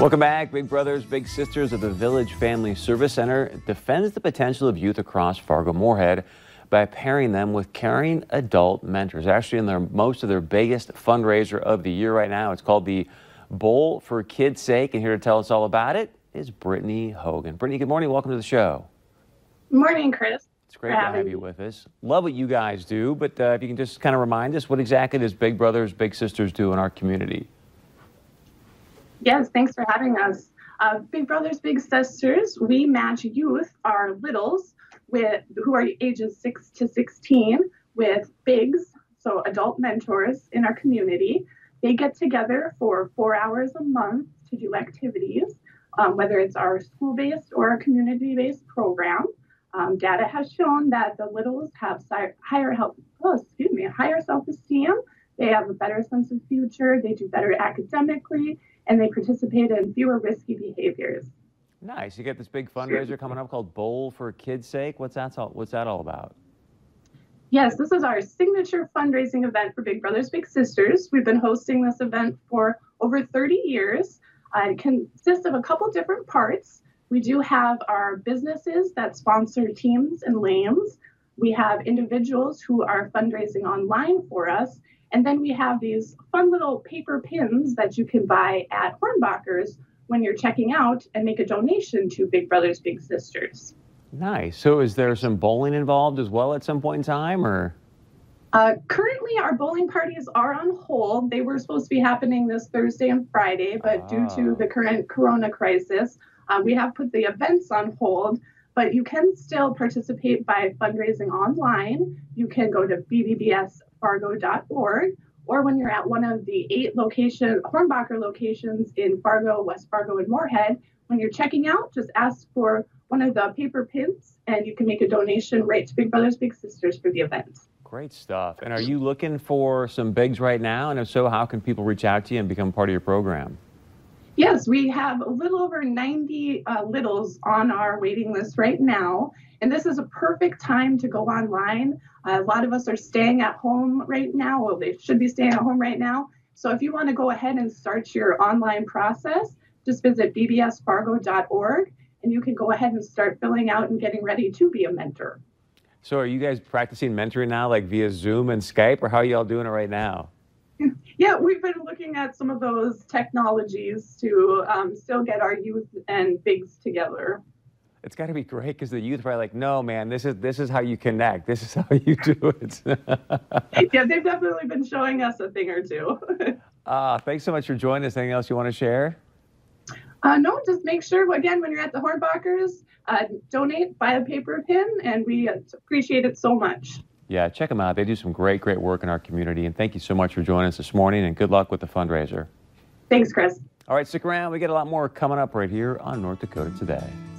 Welcome back. Big Brothers Big Sisters of the Village Family Service Center defends the potential of youth across Fargo-Moorhead by pairing them with caring adult mentors. Actually, in most of their biggest fundraiser of the year right now. It's called the Bowl for Kids' Sake, and here to tell us all about it is Brittany Hogan. Brittany, good morning. Welcome to the show. Good morning, Chris. It's great to have you with us. Love what you guys do, but if you can just kind of remind us, what exactly does Big Brothers Big Sisters do in our community? Yes, thanks for having us. Big Brothers Big Sisters, we match youth, our littles, who are ages 6 to 16, with bigs, so adult mentors in our community. They get together for 4 hours a month to do activities, whether it's our school-based or a community-based program. Data has shown that the littles have higher self-esteem. They have a better sense of future. They do better academically, and they participate in fewer risky behaviors. Nice. You got this big fundraiser coming up called Bowl for Kids' Sake. What's that all about? Yes, this is our signature fundraising event for Big Brothers Big Sisters. We've been hosting this event for over 30 years. It consists of a couple different parts. We do have our businesses that sponsor teams and lanes. We have individuals who are fundraising online for us. And then we have these fun little paper pins that you can buy at Hornbacher's when you're checking out and make a donation to Big Brothers Big Sisters. Nice. So is there some bowling involved as well at some point in time, or? Currently, our bowling parties are on hold. They were supposed to be happening this Thursday and Friday, but due to the current corona crisis, we have put the events on hold. But you can still participate by fundraising online. You can go to bbbsfargo.org, or when you're at one of the 8 Hornbacher locations in Fargo, West Fargo, and Moorhead, when you're checking out, just ask for one of the paper pins, and you can make a donation right to Big Brothers Big Sisters for the event. Great stuff. And are you looking for some bigs right now? And if so, how can people reach out to you and become part of your program? Yes, we have a little over 90 littles on our waiting list right now. And this is a perfect time to go online. A lot of us are staying at home right now. Well, they should be staying at home right now. So if you want to go ahead and start your online process, just visit bbsfargo.org, and you can go ahead and start filling out and getting ready to be a mentor. So are you guys practicing mentoring now, like via Zoom and Skype, or how are y'all doing it right now? Yeah, we've been looking at some of those technologies to still get our youth and bigs together. It's got to be great because the youth are probably like, no, man, this is how you connect. This is how you do it. Yeah, they've definitely been showing us a thing or two. Thanks so much for joining us. Anything else you want to share? No, just make sure, again, when you're at the Hornbachers, donate, buy a paper pin, and we appreciate it so much. Yeah, check them out. They do some great work in our community. And thank you so much for joining us this morning, and good luck with the fundraiser. Thanks, Chris. All right, stick around. We got a lot more coming up right here on North Dakota Today.